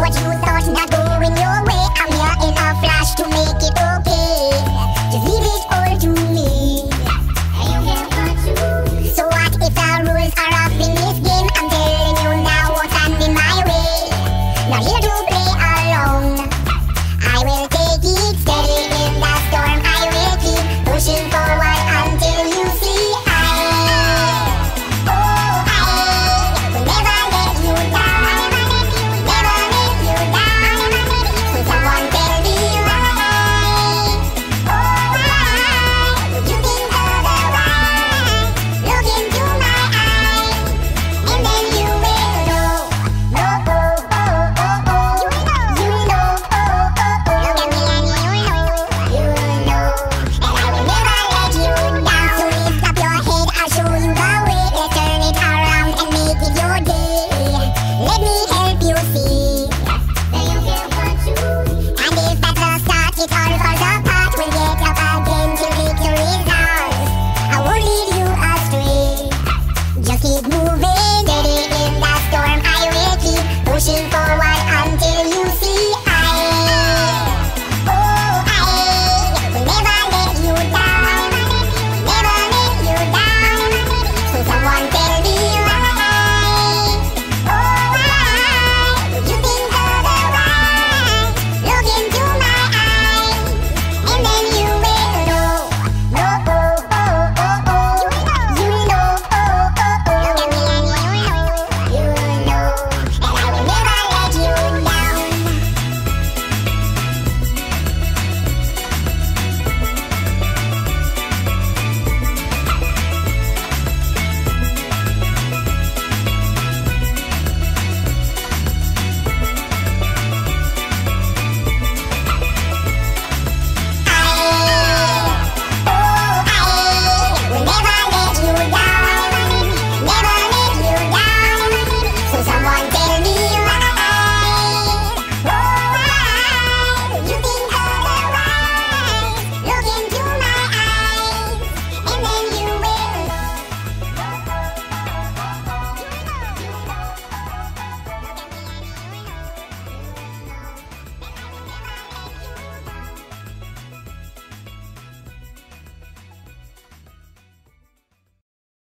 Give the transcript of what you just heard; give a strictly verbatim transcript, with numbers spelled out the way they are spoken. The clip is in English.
what you thought not going your way. I'm here in a flash to make it okay. Just leave it all to me. And you get what you do. So what if the rules are up in this game? I'm telling you now what's standing in my way. Not here to